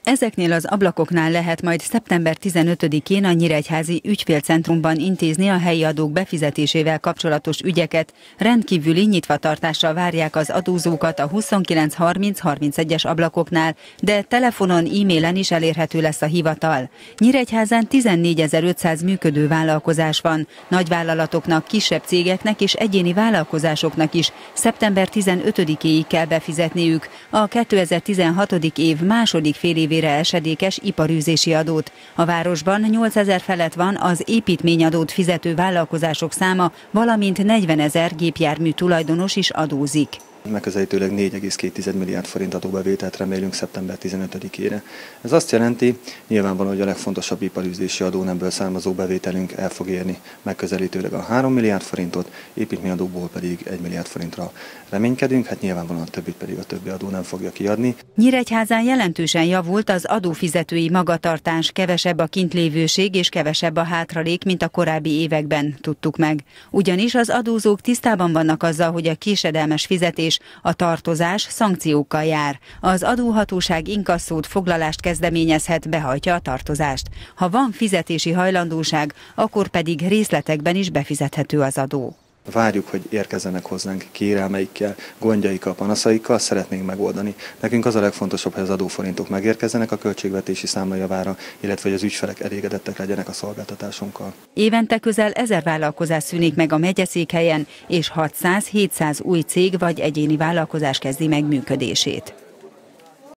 Ezeknél az ablakoknál lehet majd szeptember 15-én a Nyíregyházi Ügyfélcentrumban intézni a helyi adók befizetésével kapcsolatos ügyeket. Rendkívüli nyitvatartással várják az adózókat a 29 30 31-es ablakoknál, de telefonon, e-mailen is elérhető lesz a hivatal. Nyíregyházán 14.500 működő vállalkozás van. Nagyvállalatoknak, kisebb cégeknek és egyéni vállalkozásoknak is szeptember 15-éig kell befizetniük a 2016. év második félévére esedékes iparűzési adót. A városban 8000 felett van az építményadót fizető vállalkozások száma, valamint 40 000 gépjármű tulajdonos is adózik. Megközelítőleg 4,2 milliárd forint adóbevételt remélünk szeptember 15-ére. Ez azt jelenti, nyilvánvalóan, hogy a legfontosabb iparűzési adónemből származó bevételünk el fog érni megközelítőleg a 3 milliárd forintot, építményadóból pedig 1 milliárd forintra reménykedünk, hát nyilvánvalóan a többit pedig a többi adó nem fogja kiadni. Nyíregyházán jelentősen javult az adófizetői magatartás, kevesebb a kintlévőség és kevesebb a hátralék, mint a korábbi években, tudtuk meg. Ugyanis az adózók tisztában vannak azzal, hogy a késedelmes fizetés, a tartozás szankciókkal jár. Az adóhatóság inkasszót, foglalást kezdeményezhet, behajtja a tartozást. Ha van fizetési hajlandóság, akkor pedig részletekben is befizethető az adó. Várjuk, hogy érkezzenek hozzánk kérelmeikkel, gondjaikkal, panaszaikkal, szeretnénk megoldani. Nekünk az a legfontosabb, hogy az adóforintok megérkezzenek a költségvetési számla javára, illetve hogy az ügyfelek elégedettek legyenek a szolgáltatásunkkal. Évente közel 1000 vállalkozás szűnik meg a megyeszékhelyen, és 600-700 új cég vagy egyéni vállalkozás kezdi meg működését.